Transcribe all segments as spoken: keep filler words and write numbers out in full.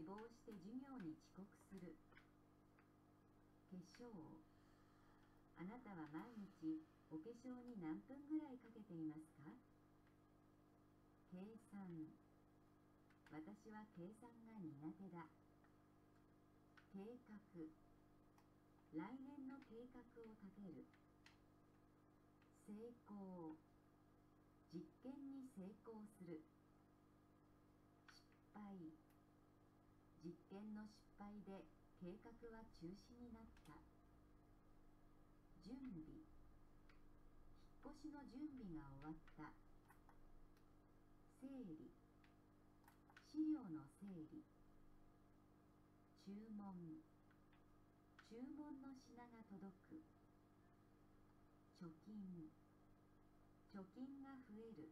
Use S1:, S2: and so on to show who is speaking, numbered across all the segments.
S1: 寝坊して授業に遅刻する。化粧。あなたは毎日お化粧に何分ぐらいかけていますか？計算。私は計算が苦手だ。計画。来年の計画を立てる。成功。実験に成功する。失敗。実験の失敗で計画は中止になった。準備。引っ越しの準備が終わった。整理。資料の整理。注文。注文の品が届く。貯金。貯金が増える。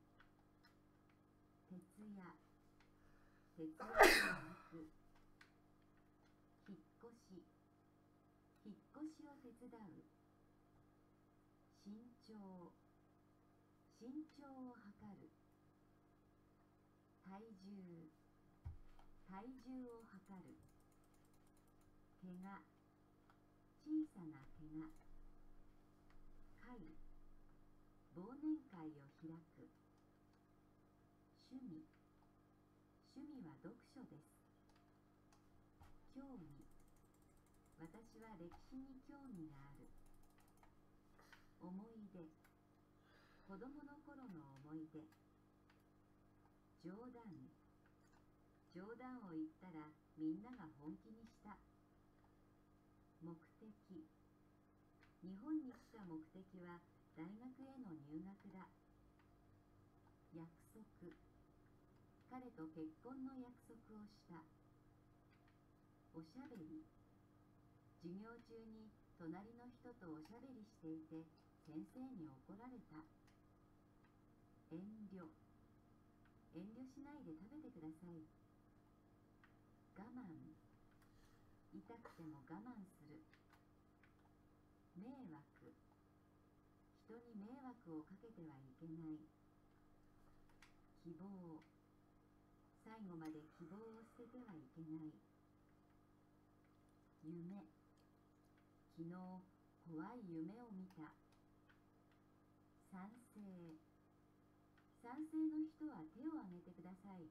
S1: 徹夜。徹夜が泣く。引っ越し。引っ越しを手伝う。身長。身長を測る。体重。体重を測る。怪我。小さな怪我。会。忘年会を開く。趣味。趣味は読書です。興味。私は歴史に興味がある。思い出。子供の頃の思い出。冗談。冗談を言ったらみんなが本気にした。目的。日本に来た目的は大学への入学だ。約束。彼と結婚の約束をした。おしゃべり。授業中に隣の人とおしゃべりしていて先生に怒られた。遠慮。遠慮しないで食べてください。我慢。痛くても我慢する。迷惑。人に迷惑をかけてはいけない。希望。最後まで希望を捨ててはいけない。夢。昨日怖い夢を見た。賛成。賛成の人は手を挙げてください。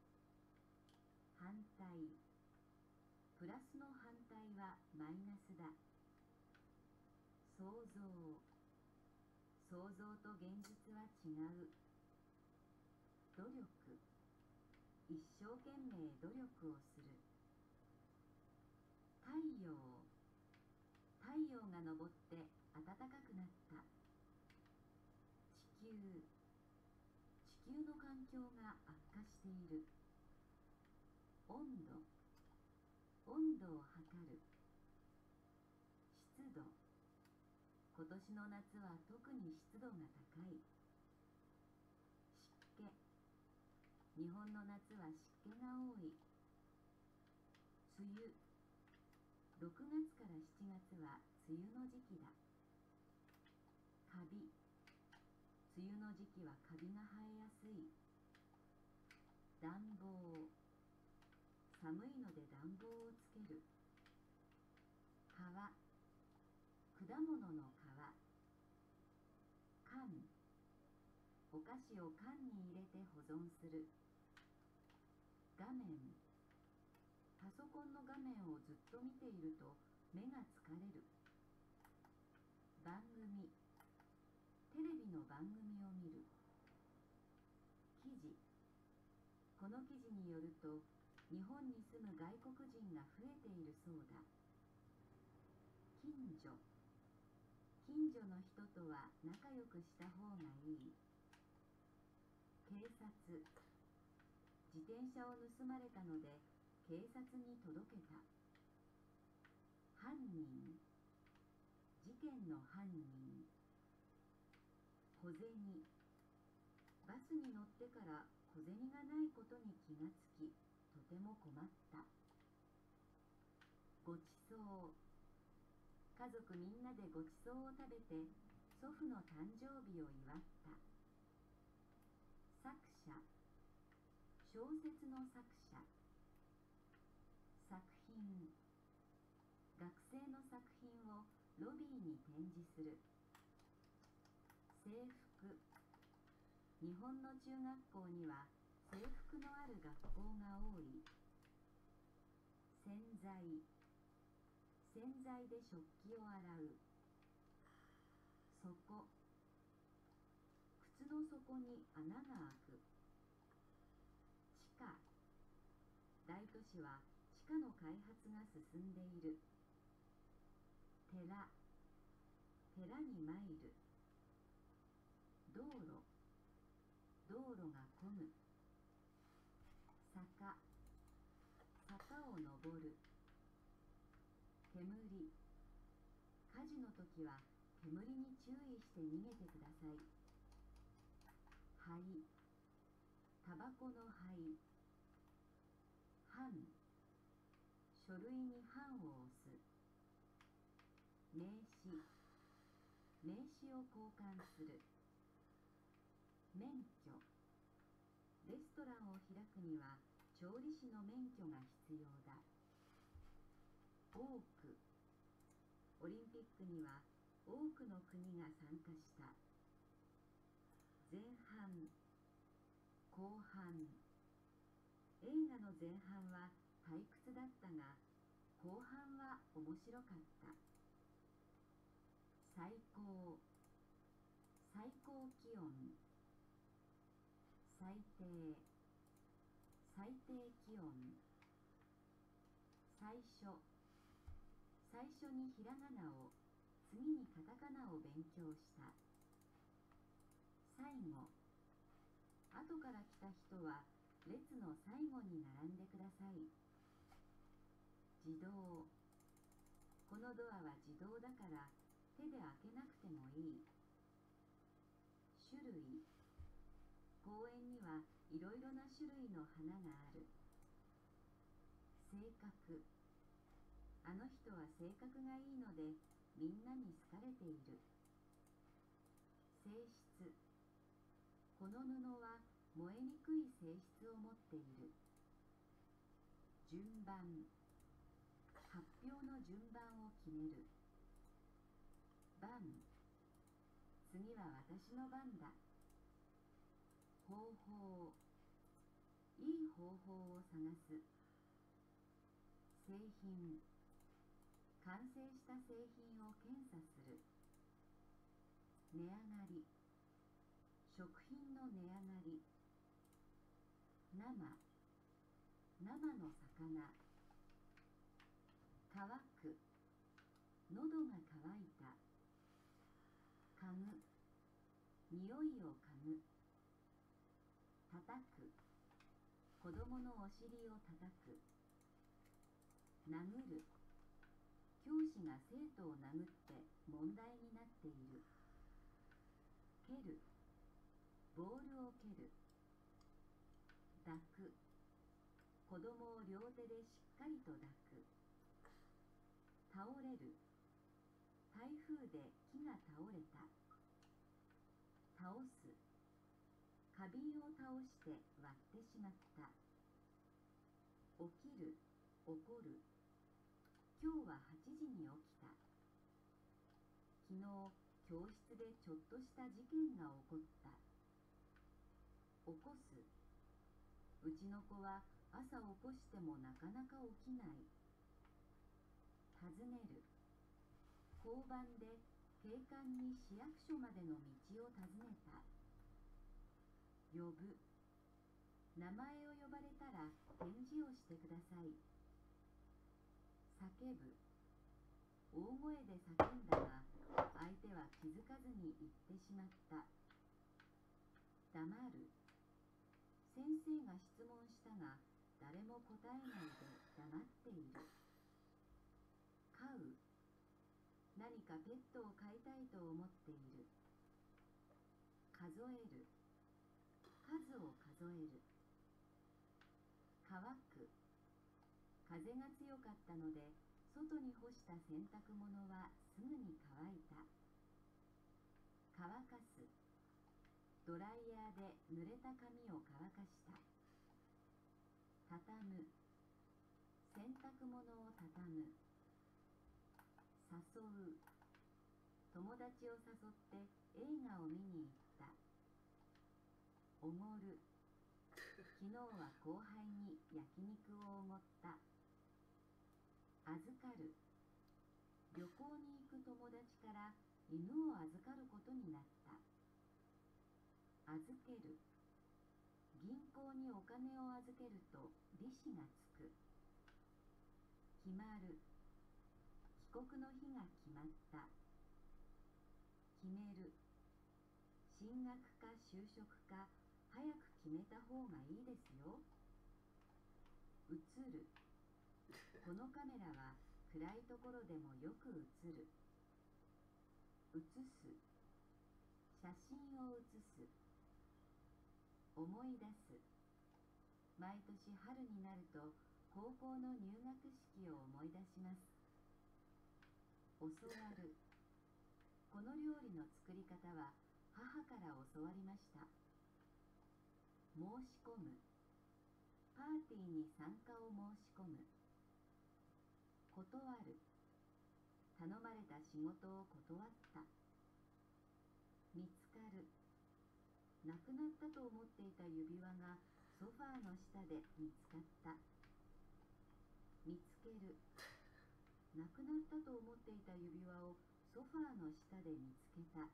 S1: 反対。プラスの反対はマイナスだ。想像。想像と現実は違う。努力。一生懸命努力をする。太陽。太陽が昇って暖かくなった。地球。地球の環境が悪化している。温度。温度を測る。湿度。今年の夏は特に湿度が高い。湿気。日本の夏は湿気が多い。梅雨。ろくがつからしちがつは梅雨の時期だ。カビ。梅雨の時期はカビが生えやすい。暖房。寒いので暖房をつける。皮。果物の皮。缶。お菓子を缶に入れて保存する。画面。パソコンの画面をずっと見ていると目が疲れる。番組。テレビの番組を見る。記事。この記事によると日本に住む外国人が増えているそうだ。近所。近所の人とは仲良くした方がいい。警察。自転車を盗まれたので警察に届けた。犯人。事件の犯人。小銭。バスに乗ってから小銭がないことに気がつき、とても困った。ごちそう。家族みんなでごちそうを食べて祖父の誕生日を祝った。作者。小説の作者。 学生の作品をロビーに展示する。制服。日本の中学校には制服のある学校が多い。洗剤。洗剤で食器を洗う。底。靴の底に穴が開く。地下。大都市は地下の開発が進んでいる。寺。寺に参る。道路。道路が混む。坂。坂を登る。煙。火事の時は煙に注意して逃げてください。灰。タバコの灰。版。書類に版を押す。名刺。名刺を交換する。免許。レストランを開くには調理師の免許が必要だ。多く。オリンピックには多くの国が参加した。前半。後半。映画の前半は退屈だったが、後半は面白かった。最高。最高気温。最低。最低気温。最初。最初にひらがなを、次にカタカナを勉強した。最後。後から来た人は列の最後に並んでください。自動。このドアは自動だから手で開けなくてもいい。種類。公園にはいろいろな種類の花がある。性格。あの人は性格がいいのでみんなに好かれている。性質。この布は燃えにくい性質を持っている。順番。発表の順番を決める。番。次は私の番だ。方法。いい方法を探す。製品。完成した製品を検査する。値上がり。食品の値上がり。生。生の魚。乾く。喉が渇いた。嗅ぐ。匂いを嗅ぐ。叩く。子供のお尻を叩く。殴る。教師が生徒を殴って問題になっている。蹴る。ボールを蹴る。抱く。子供を両手でしっかりと抱く。倒れる。台風で木が倒れた。倒す。花瓶を倒して割ってしまった。起きる。怒る。今日ははちじに起きた。昨日教室でちょっとした事件が起こった。起こす。うちの子は朝起こしてもなかなか起きない。尋ねる。交番で警官に市役所までの道を尋ねた。呼ぶ。名前を呼ばれたら返事をしてください。叫ぶ。大声で叫んだが相手は気づかずに言ってしまった。黙る。先生が質問したが誰も答えないで黙っている。飼う。何かペットを飼いたいと思っている。数える。数を数える。乾く。風が強かったので外に干した洗濯物はすぐに乾いた。乾かす。ドライヤーで濡れた髪を乾かした。畳む。洗濯物を畳む。 誘う、友達を誘って映画を見に行った。おごる、昨日は後輩に焼肉をおごった。預かる、旅行に行く友達から犬を預かることになった。預ける、銀行にお金を預けると利子がつく。決まる、帰国の日が決まった。決める、進学か就職か早く決めた方がいいですよ。映る、このカメラは暗いところでもよく映る。写す、写真を写す。思い出す、毎年春になると高校の入学式を思い出します。教わる、この料理の作り方は母から教わりました。申し込む、パーティーに参加を申し込む。断る、頼まれた仕事を断った。見つかる、なくなったと思っていた指輪がソファーの下で見つかった。見つける、なくなったと思っていた指輪をソファーの下で見つけた。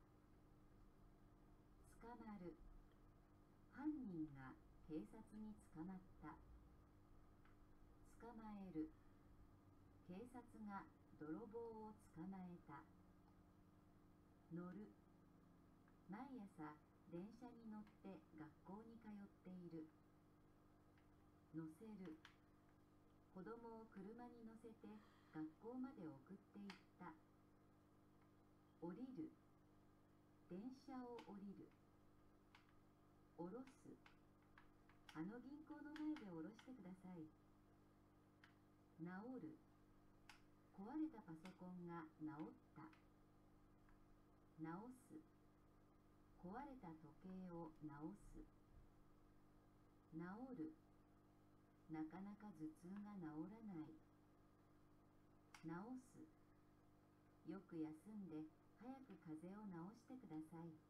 S1: 捕まる、犯人が警察に捕まった。捕まえる、警察が泥棒を捕まえた。乗る、毎朝電車に乗って学校に通っている。乗せる、子供を車に乗せて学校まで送っていった。降りる、電車を降りる。降ろす、あの銀行の前で降ろしてください。直る、壊れたパソコンが直った。直す、壊れた時計を直す。治る、なかなか頭痛が治らない。治す、よく休んで早く風邪を治してください。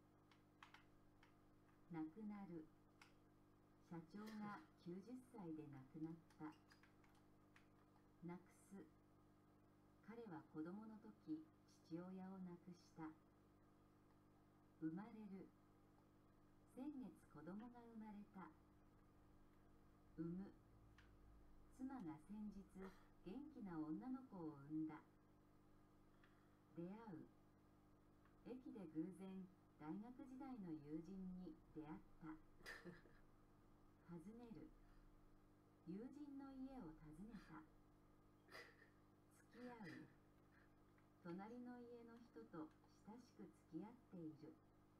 S1: 亡くなる、社長がきゅうじゅっさいで亡くなった。なくす、彼は子供の時父親を亡くした。生まれる、先月子供が生まれた。産む、妻が先日元気な女の子を産んだ。出会う、駅で偶然大学時代の友人に出会った。訪ねる、友人の家を訪ねた。付き合う、隣の家の人と親しく付き合っている。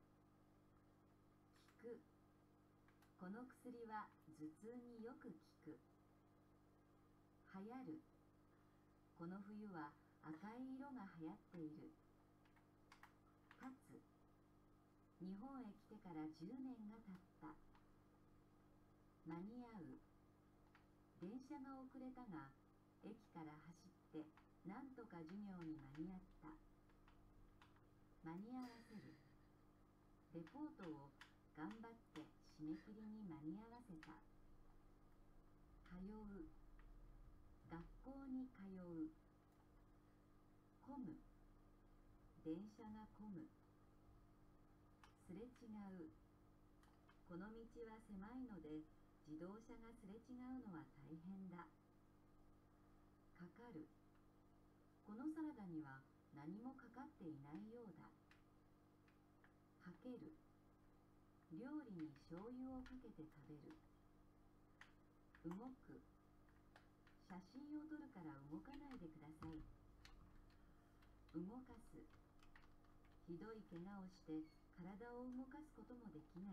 S1: 効く、この薬は頭痛によく効く。流行る、この冬は赤い色が流行っている。立つ、日本へ来てからじゅうねんが経った。間に合う、電車が遅れたが駅から走ってなんとか授業に間に合った。間に合わせる、レポートを頑張って締め切りに間に合わせた。通う、学校に通う。混む、電車が混む。すれ違う、この道は狭いので自動車がすれ違うのは大変だ。かかる、このサラダには何もかかっていないようだ。かける、料理に醤油をかけて食べる。動く、写真を撮るから動かないでください。動かす、ひどい怪我をして体を動かすこともできない。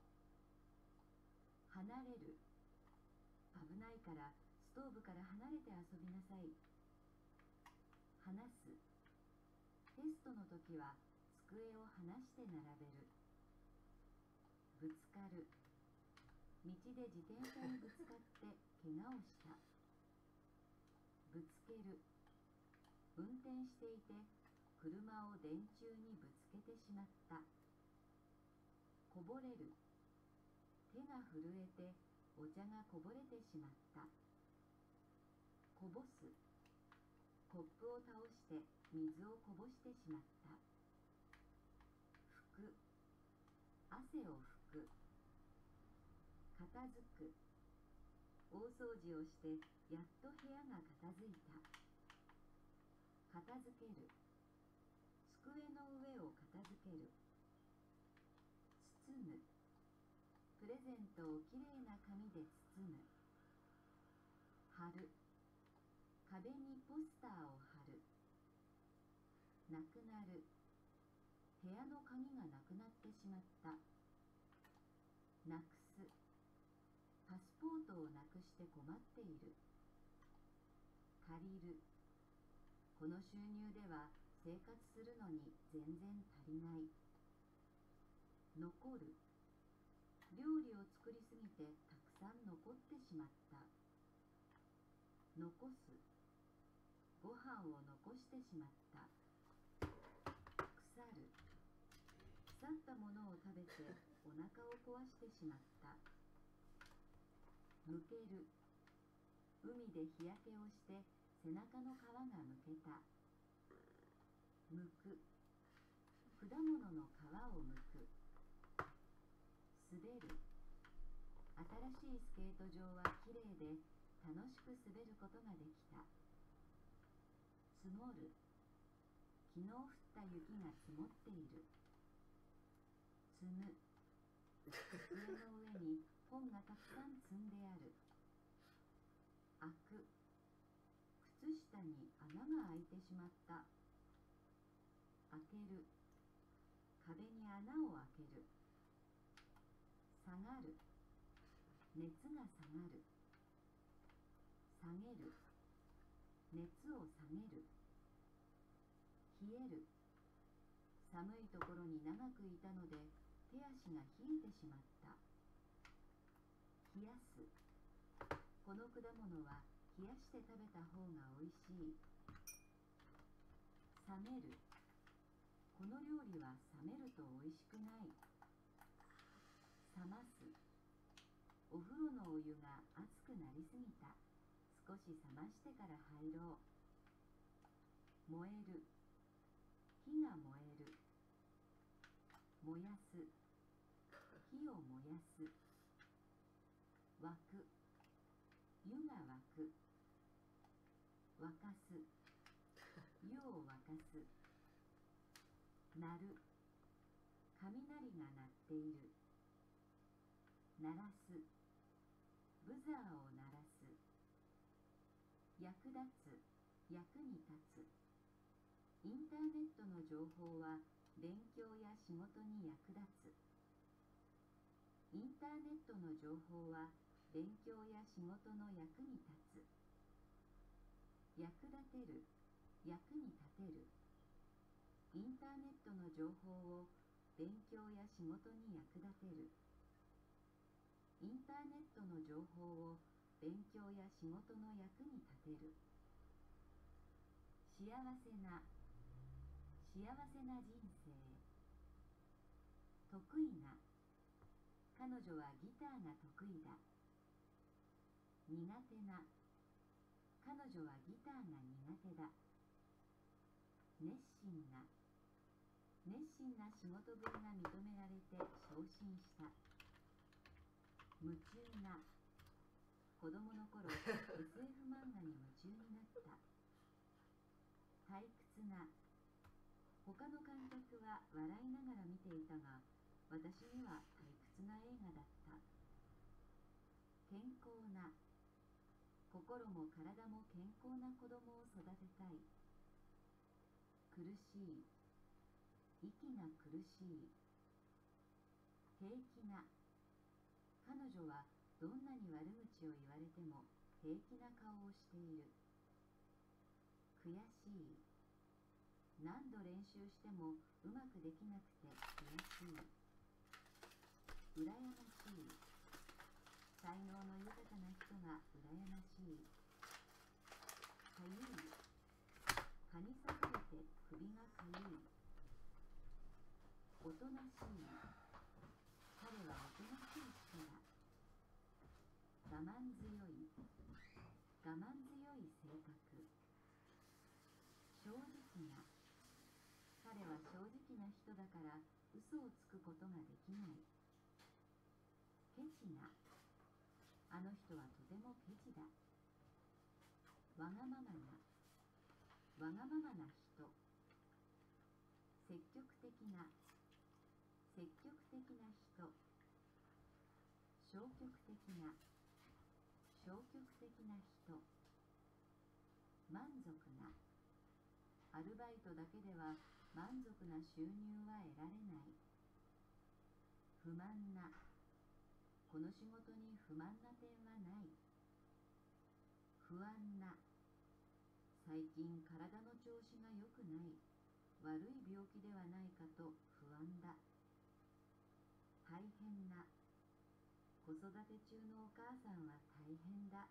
S1: 離れる、危ないからストーブから離れて遊びなさい。話す、テストの時は机を離して並べる。ぶつかる、道で自転車にぶつかって怪我をした。ぶつける、 運転していて車を電柱にぶつけてしまった。こぼれる。手が震えてお茶がこぼれてしまった。こぼす。コップを倒して水をこぼしてしまった。拭く。汗を拭く。片付く。大掃除をしてやっと部屋が片付いた。片付ける。机の上を片付ける。包む。プレゼントをきれいな紙で包む。貼る。壁にポスターを貼る。なくなる。部屋の鍵がなくなってしまった。なくす。パスポートをなくして困っている。借りる。この収入では生活するのに全然足りない。残る。料理を作りすぎてたくさん残ってしまった。残す。ご飯を残してしまった。腐る。腐ったものを食べてお腹を壊してしまった。むける。海で日焼けをして背中の皮がむけた。むく。果物の皮をむく。滑る。新しいスケート場はきれいで楽しく滑ることができた。積もる。昨日降った雪が積もっている。積む。机の上に本がたくさん積んである。開く。靴下に穴が開いてしまった。開ける。壁に穴を開ける。下がる。熱が下がる。下げる。熱を下げる。冷える。寒いところに長くいたので手足が冷えてしまった。冷やす。この果物は冷やして食べた方がおいしい。冷める。この料理は冷めるとおいしくない。冷ます。お風呂のお湯が熱くなりすぎた。少し冷ましてから入ろう。燃える。火が燃える。燃やす。火を燃やす。沸く。湯が沸く。沸かす。湯を沸かす。鳴る。雷が鳴っている。鳴らす。ブザーを鳴らす。役立つ。役に立つ。インターネットの情報は勉強や仕事に役立つ。インターネットの情報は勉強や仕事の役に立つ。役立てる。役に立てる。インターネットの情報を勉強や仕事に役立てる。インターネットの情報を勉強や仕事の役に立てる。幸せな。幸せな人生。得意な。彼女はギターが得意だ。苦手な。彼女はギターが苦手だ。熱心な。熱心な仕事ぶりが認められて昇進した。夢中な。子供の頃 エスエフ 漫画に夢中になった。退屈な。他の観客は笑いながら見ていたが、私には退屈な映画だった。健康な。心も体も健康な子供を育てたい。苦しい。息が苦しい。平気な。彼女はどんなに悪口を言われても平気な顔をしている。悔しい。何度練習してもうまくできなくて悔しい。羨ましい。才能の豊かな人が羨ましい。かゆい。 蚊に刺されて首がかゆい。おとなしい。彼はおとなしい人だ。我慢強い。我慢強い性格。正直な。彼は正直な人だから嘘をつくことができない。ケチな。あの人はとてもケチだ。わがままな。わがままな人。積極的な。積極的な人。消極的な。消極的な人。満足な。アルバイトだけでは満足な収入は得られない。不満な。この仕事に不満な点はない。不安な。最近体の調子が良くない。悪い病気ではないかと不安だ。大変な。子育て中のお母さんは大変だ。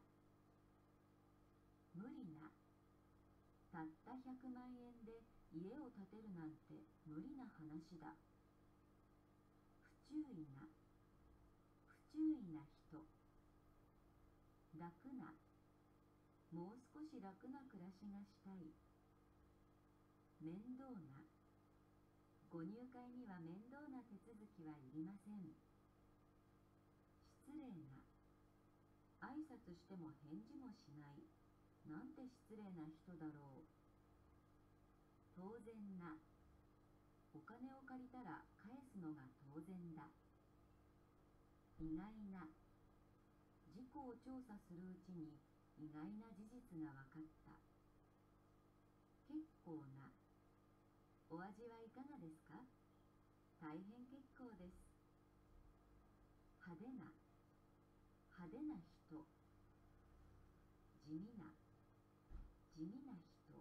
S1: 無理な。たったひゃくまんえんで家を建てるなんて無理な話だ。不注意な。不注意な人。楽な。もう少し楽な暮らしがしたい。面倒な。ご入会には面倒な手続きはいりません。失礼な。挨拶しても返事もしない。なんて失礼な人だろう。当然な。お金を借りたら返すのが当然だ。意外な。事故を調査するうちに意外な事実が分かった。結構な。お味はいかがですか？大変結構です。派手な。派手な人。地味な。地味な人。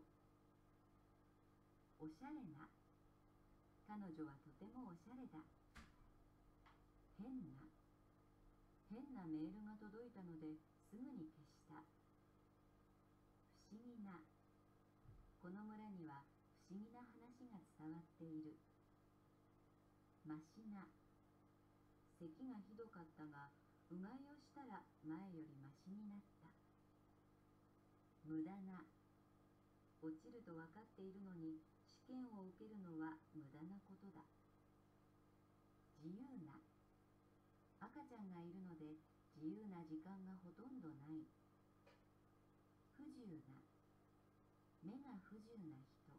S1: おしゃれな。彼女はとてもおしゃれだ。変な。変なメールが届いたのですぐに消した。不思議な。この村には不思議な話が伝わっている。ましな。咳がひどかったが、うがいをしたら前よりましになった。無駄な。落ちると分かっているのに試験を受けるのは無駄なことだ。自由な。赤ちゃんがいるので自由な時間がほとんどない。不自由な。目が不自由な人。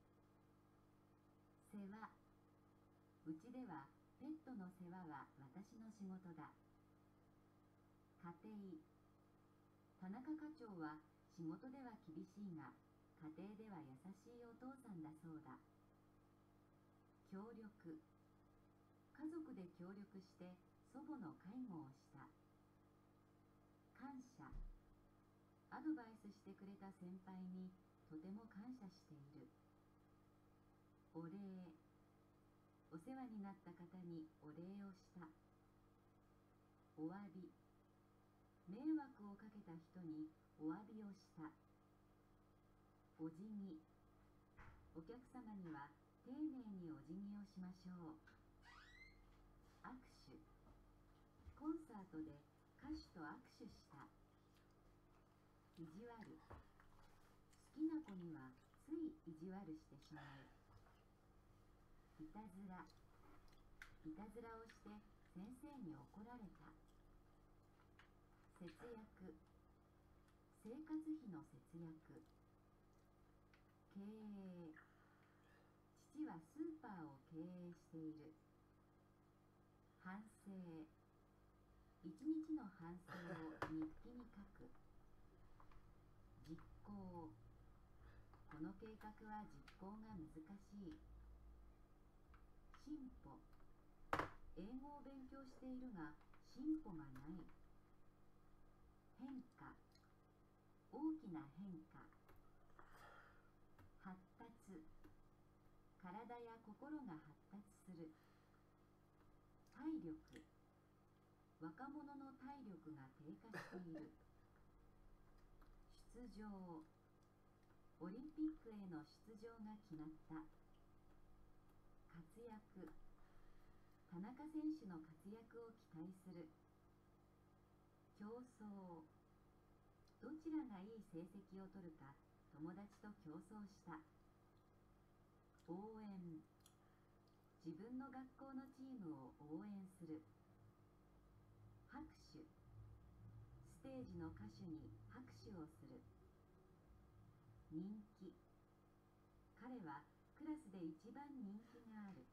S1: 世話。うちではペットの世話は私の仕事だ。家庭。田中課長は仕事では厳しいが家庭では優しいお父さんだそうだ。協力。家族で協力して祖母の介護をした。感謝。アドバイスしてくれた先輩にとても感謝している。お礼。お世話になった方にお礼をした。お詫び。迷惑をかけた人にお詫びをした。お辞儀。お客様には丁寧にお辞儀をしましょう。握手。コンサートで歌手と握手した。意地悪。好きな子にはつい意地悪してしまう。いたずら。いたずらをして先生に怒られた。節約。生活費の節約。経営。父はスーパーを経営している。反省。一日の反省を日記に書く。実行。この計画は実行が難しい。進歩。英語を勉強しているが進歩がない。変化。大きな変化。発達。体や心が発達する。体力。若者の体力が低下している。出場。 オリンピックへの出場が決まった。活躍、田中選手の活躍を期待する。競争、どちらがいい成績を取るか友達と競争した。応援、自分の学校のチームを応援する。拍手、ステージの歌手に拍手をする。人気、彼はクラスで一番人気がある。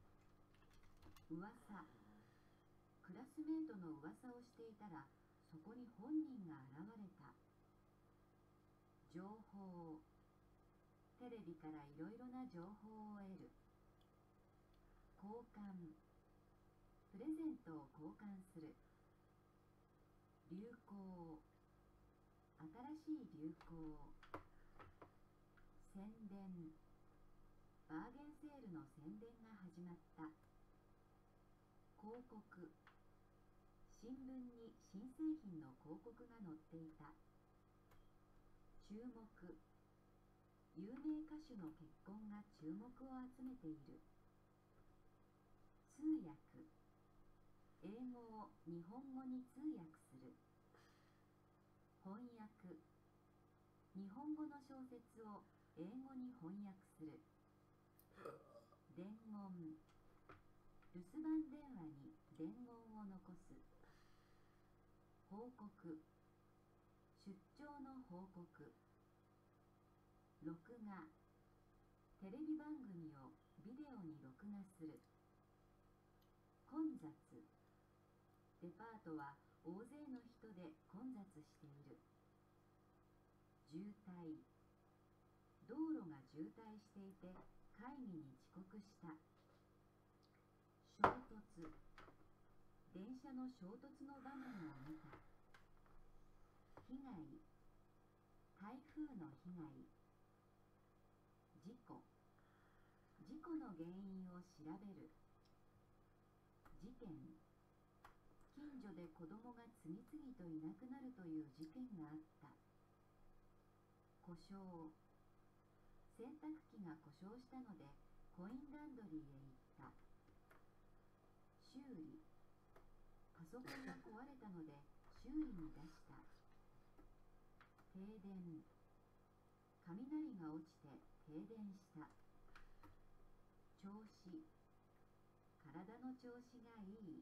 S1: 噂、クラスメートの噂をしていたらそこに本人が現れた。情報、テレビからいろいろな情報を得る。交換、プレゼントを交換する。流行、新しい流行。宣伝、バーゲンセールの宣伝が始まった。広告、新聞に新製品の広告が載っていた。注目、有名歌手の結婚が注目を集めている。通訳、英語を日本語に通訳する。翻訳、日本語の小説を英語に翻訳する。伝言、留守番電話に伝言を残す。報告、出張の報告。録画、テレビ番組をビデオに録画する。混雑、デパートは大勢の人で混雑している。渋滞、道路が渋滞していて会議に遅刻した。衝突、電車の衝突の場面を見た。被害、台風の被害。事故、事故の原因を調べる。事件、近所で子供が次々といなくなるという事件があった。故障、洗濯機が故障したのでコインランドリーへ行った。修理、パソコンが壊れたので修理に出した。停電、雷が落ちて停電した。調子、体の調子がいい。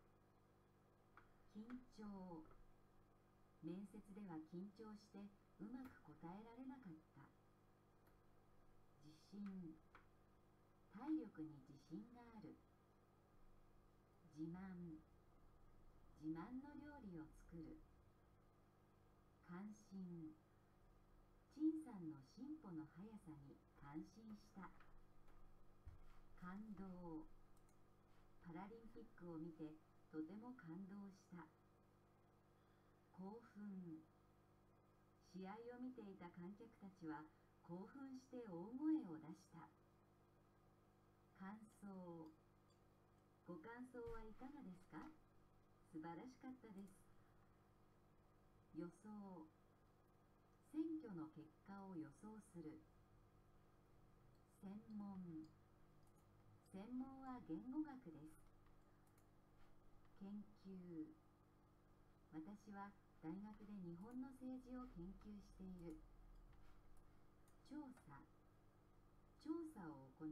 S1: 緊張、面接では緊張してうまく答えられなかった。自信、体力に自信がある。自慢、自慢の料理を作る。関心、陳さんの進歩の速さに感心した。感動、パラリンピックを見てとても感動した。興奮、試合を見ていた観客たちは興奮して大声を出した。感想、ご感想はいかがですか？素晴らしかったです。予想、選挙の結果を予想する。専門、専門は言語学です。研究、私は大学で日本の政治を研究している。調査、調査を行う。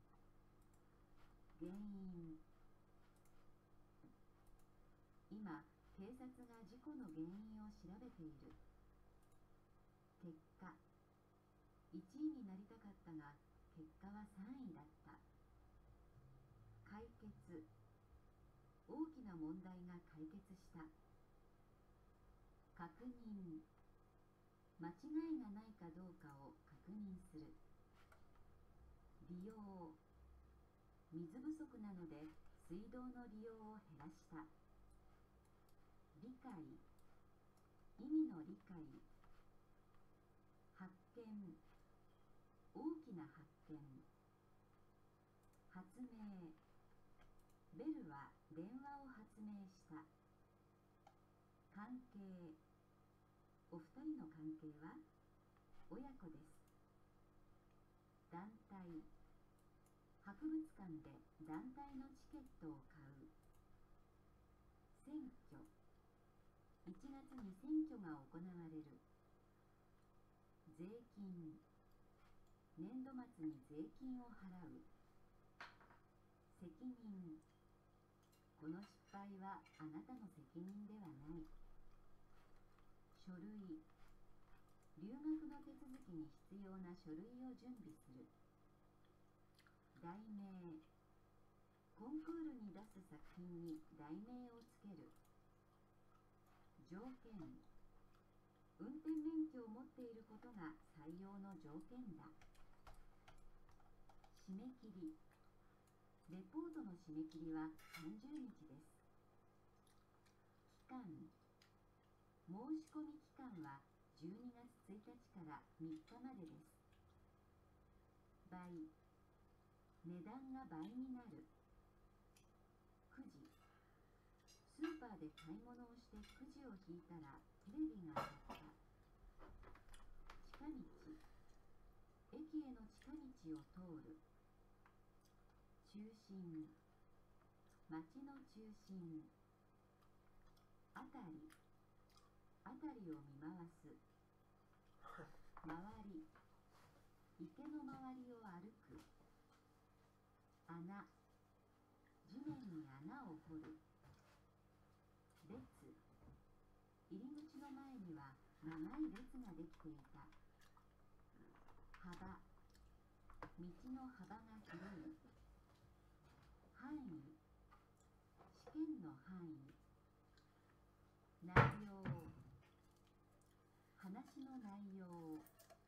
S1: 原因、今、警察が事故の原因を調べている。結果、いちいになりたかったが、結果はさんいだった。解決、大きな問題が解決した。確認、間違いがないかどうかを確認する。利用、水不足なので水道の利用を減らした。理解、意味の理解。発見、大きな発見。発明、ベルは電話を発明した。関係、お二人の関係は親子です。 団体、博物館で団体のチケットを買う。選挙、いちがつに選挙が行われる。税金、年度末に税金を払う。責任、この失敗はあなたの責任ではない。書類、留学の手続きに必要な書類を準備する。題名、コンクールに出す作品に題名をつける。条件、運転免許を持っていることが採用の条件だ。締め切り、レポートの締め切りはさんじゅうにちです。期間、申し込み期間はじゅうにがつついたちからみっかまでです。倍、値段が倍になる。くじ、スーパーで買い物をしてくじを引いたらテレビが当たった。近道、駅への近道を通る。中心、町の中心。あたり、あたりを見回す。周り、池の周りを歩く。穴、地面に穴を掘る。列、入り口の前には長い列ができていた。幅、道の幅が広い。範囲、試験の範囲。内容、話の内容。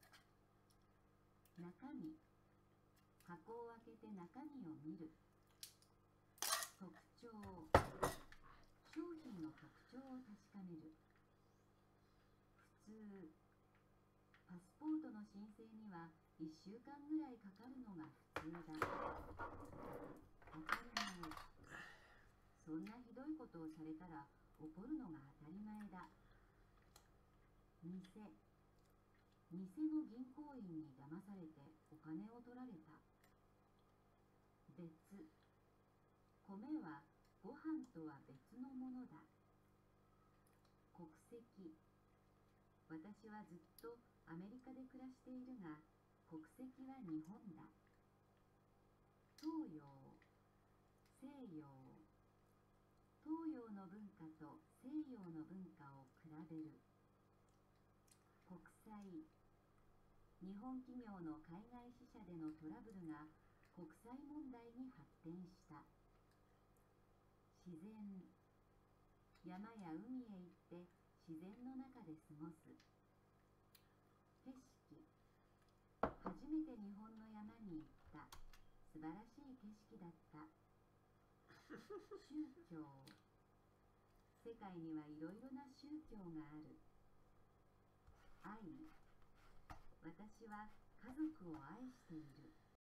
S1: 中身、箱を開けて中身を見る。特徴、商品の特徴を確かめる。普通、パスポートの申請にはいっしゅうかんぐらいかかるのが普通だ。当たり前、そんなひどいことをされたら怒るのが当たり前だ。偽、偽の銀行員に騙されてお金を取られた。別、米はご飯とは別のものだ。国籍、私はずっとアメリカで暮らしているが、国籍は日本だ。東洋、西洋。東洋の文化と西洋の文化を比べる。国際、日本企業の海外支社でのトラブルが国際問題に発展した。自然、山や海へ行って自然の中で過ごす。景色、初めて日本の山に行った。素晴らしい景色だった。宗教、世界にはいろいろな宗教がある。愛、私は家族を愛している。